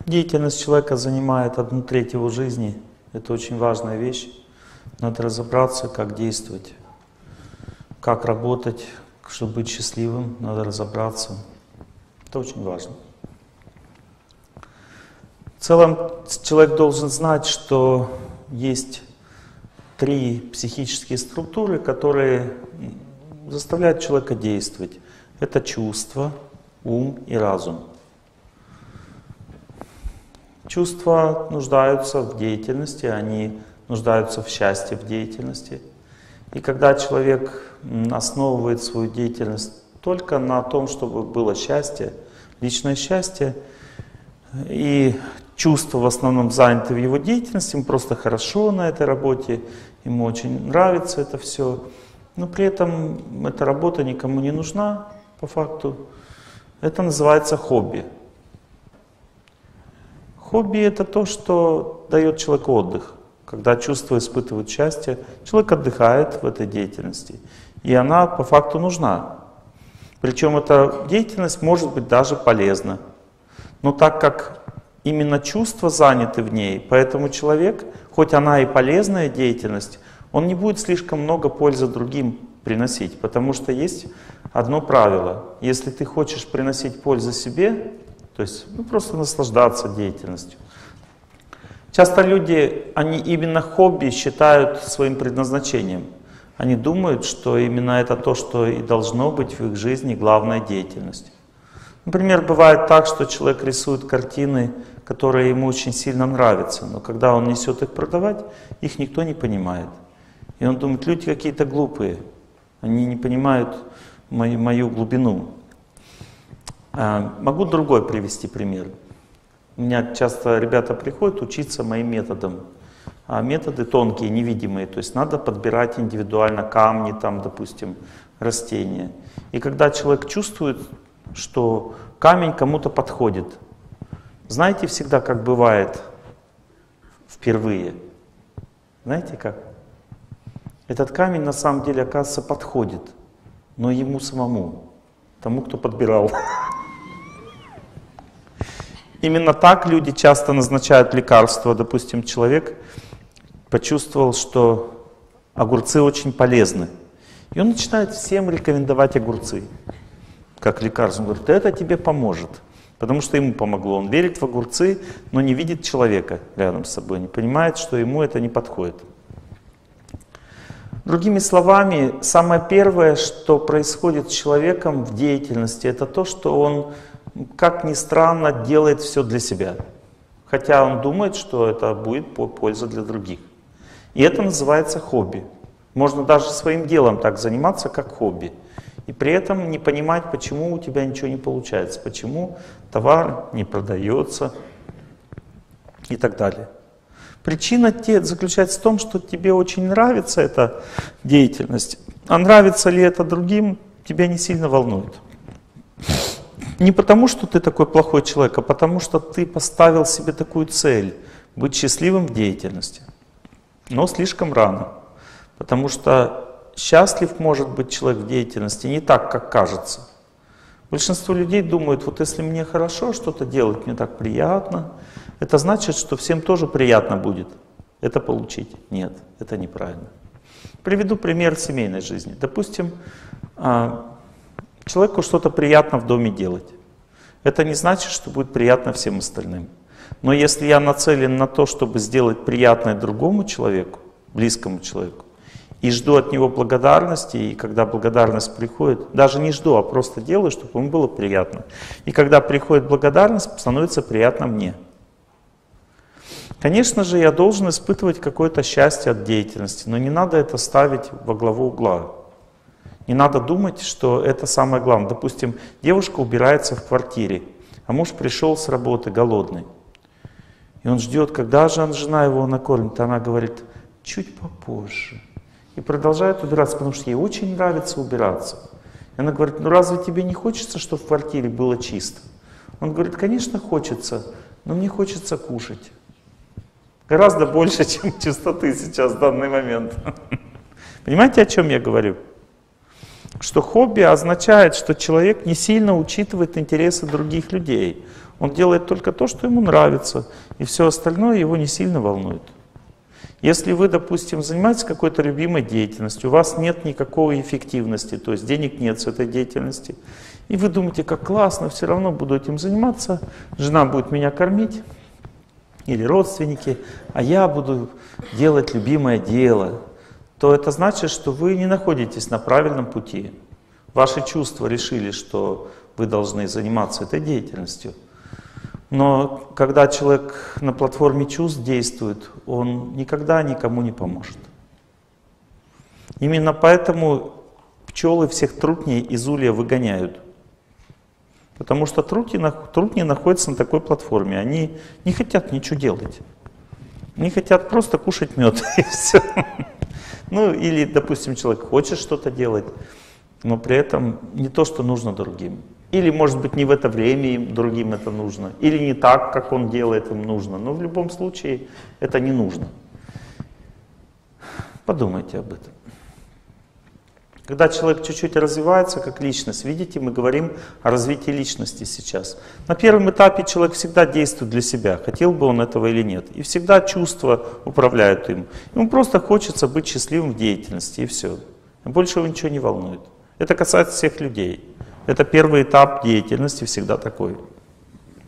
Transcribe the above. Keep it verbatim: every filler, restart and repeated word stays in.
Деятельность человека занимает одну треть его жизни. Это очень важная вещь. Надо разобраться, как действовать, как работать, чтобы быть счастливым. Надо разобраться. Это очень важно. В целом, человек должен знать, что есть три психические структуры, которые заставляют человека действовать. Это чувства, ум и разум. Чувства нуждаются в деятельности, они нуждаются в счастье в деятельности. И когда человек основывает свою деятельность только на том, чтобы было счастье, личное счастье, и чувства в основном заняты в его деятельности, ему просто хорошо на этой работе, ему очень нравится это все, но при этом эта работа никому не нужна, по факту. Это называется хобби. Хобби — это то, что дает человеку отдых. Когда чувства испытывают счастье, человек отдыхает в этой деятельности. И она по факту нужна. Причем эта деятельность может быть даже полезна. Но так как именно чувства заняты в ней, поэтому человек, хоть она и полезная деятельность, он не будет слишком много пользы другим приносить. Потому что есть одно правило. Если ты хочешь приносить пользу себе, то есть ну, просто наслаждаться деятельностью. Часто люди, они именно хобби считают своим предназначением. Они думают, что именно это то, что и должно быть в их жизни главной деятельностью. Например, бывает так, что человек рисует картины, которые ему очень сильно нравятся, но когда он несет их продавать, их никто не понимает. И он думает, люди какие-то глупые, они не понимают мою, мою глубину. Могу другой привести пример. У меня часто ребята приходят учиться моим методам. А методы тонкие, невидимые. То есть надо подбирать индивидуально камни, там, допустим, растения. И когда человек чувствует, что камень кому-то подходит, знаете всегда, как бывает впервые? Знаете как? Этот камень на самом деле, оказывается, подходит, но ему самому, тому, кто подбирал. Именно так люди часто назначают лекарства. Допустим, человек почувствовал, что огурцы очень полезны. И он начинает всем рекомендовать огурцы как лекарство. Он говорит, это тебе поможет. Потому что ему помогло. Он верит в огурцы, но не видит человека рядом с собой. Не понимает, что ему это не подходит. Другими словами, самое первое, что происходит с человеком в деятельности, это то, что он, как ни странно, делает все для себя. Хотя он думает, что это будет польза для других. И это называется хобби. Можно даже своим делом так заниматься, как хобби. И при этом не понимать, почему у тебя ничего не получается, почему товар не продается и так далее. Причина заключается в том, что тебе очень нравится эта деятельность, а нравится ли это другим, тебя не сильно волнует. Не потому, что ты такой плохой человек, а потому, что ты поставил себе такую цель — быть счастливым в деятельности. Но слишком рано, потому что счастлив может быть человек в деятельности не так, как кажется. Большинство людей думают, вот если мне хорошо что-то делать, мне так приятно, это значит, что всем тоже приятно будет это получить. Нет, это неправильно. Приведу пример семейной жизни. Допустим, человеку что-то приятно в доме делать. Это не значит, что будет приятно всем остальным. Но если я нацелен на то, чтобы сделать приятное другому человеку, близкому человеку, и жду от него благодарности, и когда благодарность приходит, даже не жду, а просто делаю, чтобы ему было приятно. И когда приходит благодарность, становится приятно мне. Конечно же, я должен испытывать какое-то счастье от деятельности, но не надо это ставить во главу угла. Не надо думать, что это самое главное. Допустим, девушка убирается в квартире, а муж пришел с работы голодный. И он ждет, когда же жена его накормит. Она говорит, чуть попозже. И продолжает убираться, потому что ей очень нравится убираться. И она говорит, ну разве тебе не хочется, чтобы в квартире было чисто? Он говорит, конечно хочется, но мне хочется кушать. Гораздо больше, чем чистоты сейчас в данный момент. Понимаете, о чем я говорю? Что хобби означает, что человек не сильно учитывает интересы других людей. Он делает только то, что ему нравится, и все остальное его не сильно волнует. Если вы, допустим, занимаетесь какой-то любимой деятельностью, у вас нет никакой эффективности, то есть денег нет с этой деятельности, и вы думаете, как классно, все равно буду этим заниматься, жена будет меня кормить, или родственники, а я буду делать любимое дело, то это значит, что вы не находитесь на правильном пути. Ваши чувства решили, что вы должны заниматься этой деятельностью. Но когда человек на платформе чувств действует, он никогда никому не поможет. Именно поэтому пчелы всех трутней из улья выгоняют. Потому что трутни, трутни находятся на такой платформе. Они не хотят ничего делать. Они хотят просто кушать мед и все. Ну или, допустим, человек хочет что-то делать, но при этом не то, что нужно другим. Или, может быть, не в это время им другим это нужно. Или не так, как он делает, им нужно. Но в любом случае это не нужно. Подумайте об этом. Когда человек чуть-чуть развивается как личность, видите, мы говорим о развитии личности сейчас. На первом этапе человек всегда действует для себя, хотел бы он этого или нет. И всегда чувства управляют им. Ему просто хочется быть счастливым в деятельности, и все. Больше его ничего не волнует. Это касается всех людей. Это первый этап деятельности, всегда такой.